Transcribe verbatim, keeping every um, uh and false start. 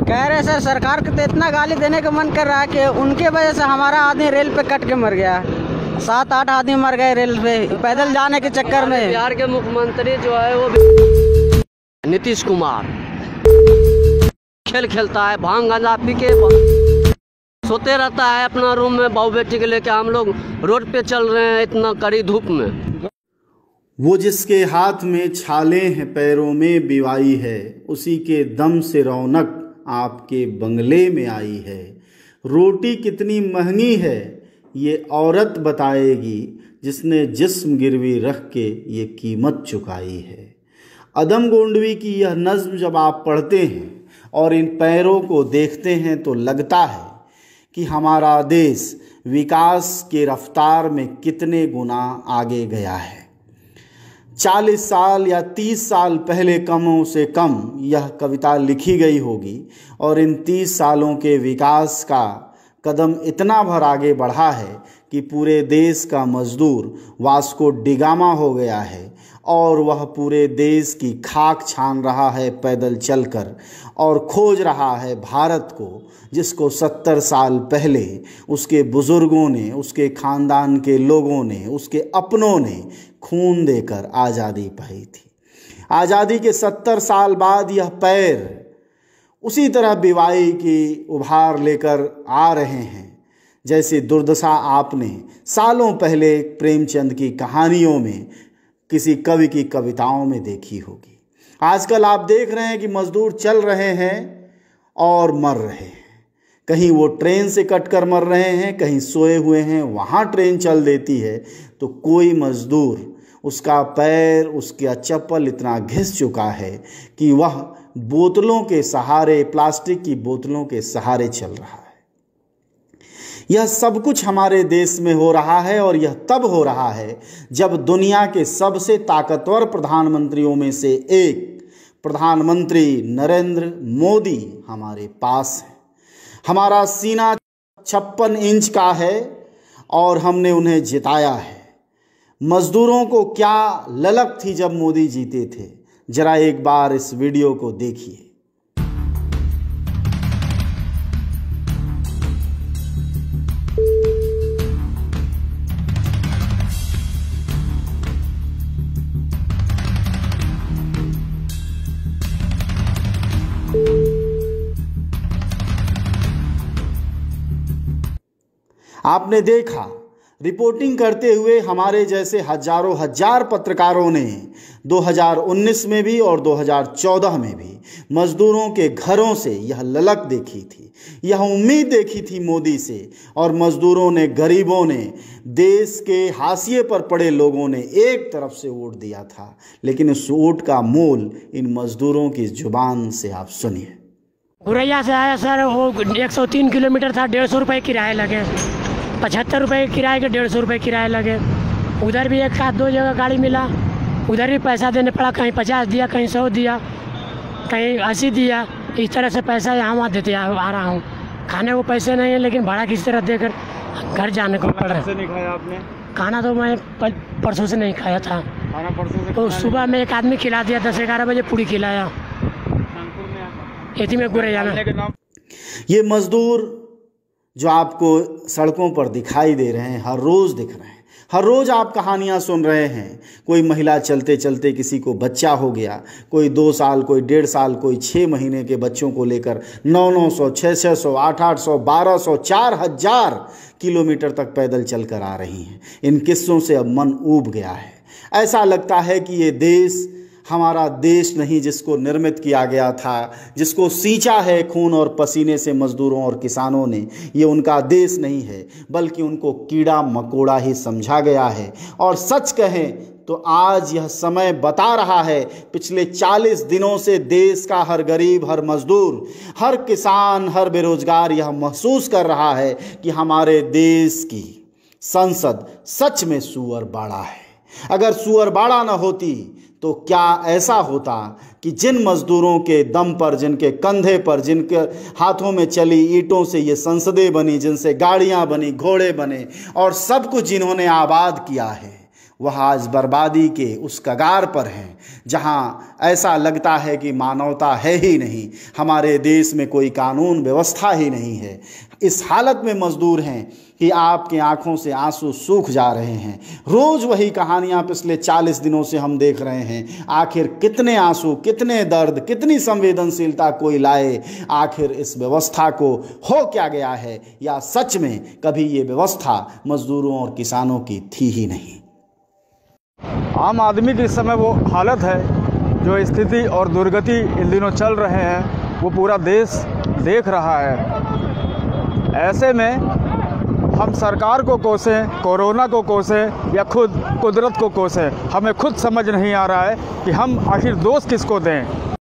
कह रहे सर सरकार को तो इतना गाली देने का मन कर रहा है कि उनके वजह से हमारा आदमी रेल पे कट के मर गया। सात आठ आदमी मर गए रेल पे पैदल जाने के चक्कर में। बिहार के मुख्यमंत्री जो है वो नीतीश कुमार खेल खेलता है, भांग गांजा पी के सोते रहता है अपना रूम में। बहू बेटी के लेके हम लोग रोड पे चल रहे हैं इतना कड़ी धूप में। वो जिसके हाथ में छाले हैं पैरों में बिवाई है, उसी के दम से रौनक आपके बंगले में आई है। रोटी कितनी महंगी है ये औरत बताएगी, जिसने जिस्म गिरवी रख के ये कीमत चुकाई है। अदम गोंडवी की यह नज़्म जब आप पढ़ते हैं और इन पैरों को देखते हैं तो लगता है कि हमारा देश विकास के रफ्तार में कितने गुना आगे गया है। चालीस साल या तीस साल पहले कमों से कम यह कविता लिखी गई होगी और इन तीस सालों के विकास का कदम इतना भर आगे बढ़ा है कि पूरे देश का मजदूर वास्को डिगामा हो गया है और वह पूरे देश की खाक छान रहा है पैदल चलकर और खोज रहा है भारत को, जिसको सत्तर साल पहले उसके बुज़ुर्गों ने, उसके ख़ानदान के लोगों ने, उसके अपनों ने खून देकर आज़ादी पाई थी। आज़ादी के सत्तर साल बाद यह पैर उसी तरह बिवाई की उभार लेकर आ रहे हैं जैसे दुर्दशा आपने सालों पहले प्रेमचंद की कहानियों में, किसी कवि की कविताओं में देखी होगी। आजकल आप देख रहे हैं कि मजदूर चल रहे हैं और मर रहे हैं। कहीं वो ट्रेन से कट कर मर रहे हैं, कहीं सोए हुए हैं, वहाँ ट्रेन चल देती है तो कोई मजदूर, उसका पैर, उसका चप्पल इतना घिस चुका है कि वह बोतलों के सहारे, प्लास्टिक की बोतलों के सहारे चल रहा है। यह सब कुछ हमारे देश में हो रहा है और यह तब हो रहा है जब दुनिया के सबसे ताकतवर प्रधानमंत्रियों में से एक प्रधानमंत्री नरेंद्र मोदी हमारे पास है। हमारा सीना छप्पन इंच का है और हमने उन्हें जिताया है। मजदूरों को क्या ललक थी जब मोदी जीते थे, जरा एक बार इस वीडियो को देखिए। आपने देखा रिपोर्टिंग करते हुए हमारे जैसे हजारों हजार पत्रकारों ने दो हज़ार उन्नीस में भी और दो हज़ार चौदह में भी मजदूरों के घरों से यह ललक देखी थी, यह उम्मीद देखी थी मोदी से। और मजदूरों ने, गरीबों ने, देश के हाशिए पर पड़े लोगों ने एक तरफ से वोट दिया था, लेकिन उस वोट का मोल इन मजदूरों की जुबान से आप सुनिए। गुरैया से आया सर, वो एक सौ तीन किलोमीटर था, डेढ़ सौ रुपये किराए लगे, पचहत्तर रुपये किराए के डेढ़ सौ रुपये किराए लगे। उधर भी एक साथ दो जगह गाड़ी मिला, उधर भी पैसा देने पड़ा, कहीं पचास दिया, कहीं सौ दिया, कहीं अस्सी दिया। इस तरह से पैसा यहाँ वहाँ देते आ, आ रहा हूँ। खाने को पैसे नहीं है लेकिन भाड़ा किस तरह देकर घर जाने को पड़ रहा है। नहीं खाया आपने? खाना तो मैं परसों से नहीं खाया था। खाना परसों से? तो सुबह में एक आदमी खिला दिया, दस ग्यारह बजे पूरी खिलाया। इसी में गुरैया में ये मजदूर जो आपको सड़कों पर दिखाई दे रहे हैं, हर रोज़ दिख रहे हैं। हर रोज़ आप कहानियाँ सुन रहे हैं। कोई महिला चलते चलते किसी को बच्चा हो गया, कोई दो साल, कोई डेढ़ साल, कोई छः महीने के बच्चों को लेकर नौ नौ सौ, छः छः सौ, आठ आठ सौ, बारह सौ, चार हजार किलोमीटर तक पैदल चल कर आ रही हैं। इन किस्सों से अब मन ऊब गया है। ऐसा लगता है कि ये देश हमारा देश नहीं, जिसको निर्मित किया गया था, जिसको सींचा है खून और पसीने से मजदूरों और किसानों ने, ये उनका देश नहीं है, बल्कि उनको कीड़ा मकोड़ा ही समझा गया है। और सच कहें तो आज यह समय बता रहा है, पिछले चालीस दिनों से देश का हर गरीब, हर मजदूर, हर किसान, हर बेरोजगार यह महसूस कर रहा है कि हमारे देश की संसद सच में सुअर बाड़ा है। अगर सुअर बाड़ा न होती तो क्या ऐसा होता कि जिन मजदूरों के दम पर, जिनके कंधे पर, जिनके हाथों में चली ईंटों से ये संसदें बनी, जिनसे गाड़ियां बनी, घोड़े बने और सब कुछ जिन्होंने आबाद किया है, वह आज बर्बादी के उस कगार पर हैं जहां ऐसा लगता है कि मानवता है ही नहीं, हमारे देश में कोई कानून व्यवस्था ही नहीं है। इस हालत में मजदूर हैं कि आपकी आंखों से आंसू सूख जा रहे हैं। रोज़ वही कहानियां पिछले चालीस दिनों से हम देख रहे हैं। आखिर कितने आंसू, कितने दर्द, कितनी संवेदनशीलता कोई लाए? आखिर इस व्यवस्था को हो क्या गया है, या सच में कभी ये व्यवस्था मजदूरों और किसानों की थी ही नहीं? आम आदमी की इस समय वो हालत है, जो स्थिति और दुर्गति इन दिनों चल रहे हैं, वो पूरा देश देख रहा है। ऐसे में हम सरकार को कोसें, कोरोना को कोसें या खुद कुदरत को कोसें, हमें खुद समझ नहीं आ रहा है कि हम आखिर दोष किसको दें।